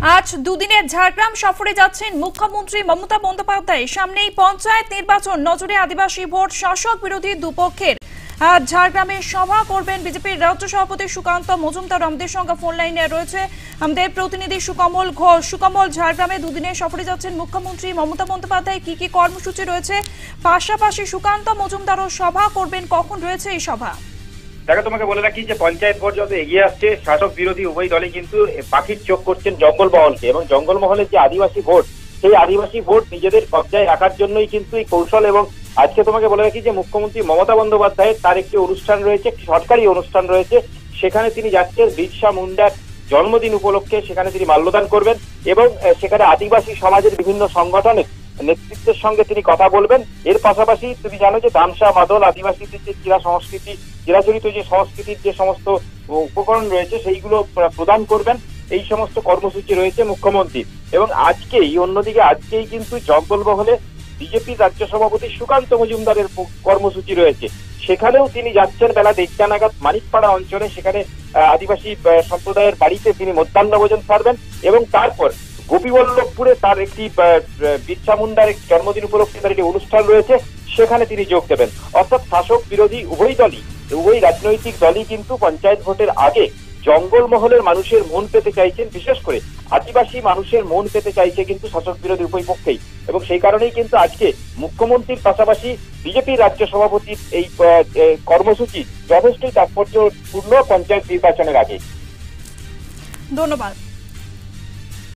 আজ দুদিনের ঝাড়গ্রাম সফরে যাচ্ছেন মুখ্যমন্ত্রী মমতা বন্দ্যোপাধ্যায়। সামনেই পঞ্চায়েত নির্বাচন, নজরে আদিবাসী ভোট, শাসক বিরোধী দুপক্ষের। ঝাড়গ্রামে সভা করবেন বিজেপির রাজ্য সভাপতি সুকান্ত মজুমদার। আমাদের সঙ্গে ফোন লাইনে রয়েছে আমাদের প্রতিনিধি সুকমল ঘোষ। সুকমল, ঝাড়গ্রামে দুদিনের সফরে যাচ্ছেন মুখ্যমন্ত্রী মমতা বন্দ্যোপাধ্যায়, কি কি কর্মসূচি রয়েছে? পাশাপাশি সুকান্ত মজুমদারও সভা করবেন, কখন রয়েছে এই সভা? দেখো, তোমাকে বলে রাখি যে পঞ্চায়েত ভোট যত এগিয়ে আসছে, শাসক বিরোধী উভয় দলই কিন্তু পাখির চোখ করছেন জঙ্গলমহলকে, এবং জঙ্গলমহলের যে আদিবাসী ভোট, সেই আদিবাসী ভোট নিজেদের কবজায় রাখার জন্যই কিন্তু এই কৌশল। এবং আজকে তোমাকে বলে রাখি যে মুখ্যমন্ত্রী মমতা বন্দ্যোপাধ্যায়ের তার একটি অনুষ্ঠান রয়েছে, একটি সরকারি অনুষ্ঠান রয়েছে, সেখানে তিনি যাচ্ছেন বিরসা মুন্ডার জন্মদিন উপলক্ষে। সেখানে তিনি মাল্যদান করবেন এবং সেখানে আদিবাসী সমাজের বিভিন্ন সংগঠনের নেতৃত্বের সঙ্গে তিনি কথা বলবেন। এর পাশাপাশি তুমি জানো যে তামসা মাদল, আদিবাসীদের যে চিরা সংস্কৃতি, চিরাচরিত যে সংস্কৃতির যে সমস্ত উপকরণ রয়েছে সেইগুলো প্রদান করবেন। এই সমস্ত কর্মসূচি রয়েছে মুখ্যমন্ত্রী। এবং অন্যদিকে আজকেই কিন্তু জঙ্গলমহলে বিজেপির রাজ্য সভাপতি সুকান্ত মজুমদারের কর্মসূচি রয়েছে। সেখানেও তিনি যাচ্ছেন বেলা 1টা নাগাদ মানিকপাড়া অঞ্চলে। সেখানে আদিবাসী সম্প্রদায়ের বাড়িতে তিনি মধ্যাহ্নভোজন সারবেন এবং তারপর গোপীবল্লভপুরে তার একটি বিরসা মুন্ডার জন্মদিন উপলক্ষে তার একটি অনুষ্ঠান রয়েছে, সেখানে তিনি যোগ দেবেন। অর্থাৎ শাসক বিরোধী উভয় রাজনৈতিক দলই কিন্তু পঞ্চায়েত ভোটের আগে জঙ্গলমহলের মানুষের মন পেতে চাইছেন, বিশেষ করে আদিবাসী মানুষের মন পেতে চাইছে কিন্তু শাসক বিরোধী উভয় পক্ষেই। এবং সেই কারণেই কিন্তু আজকে মুখ্যমন্ত্রীর পাশাপাশি বিজেপির রাজ্য সভাপতির এই কর্মসূচি যথেষ্টই তাৎপর্যপূর্ণ পঞ্চায়েত নির্বাচনের আগে। ধন্যবাদ।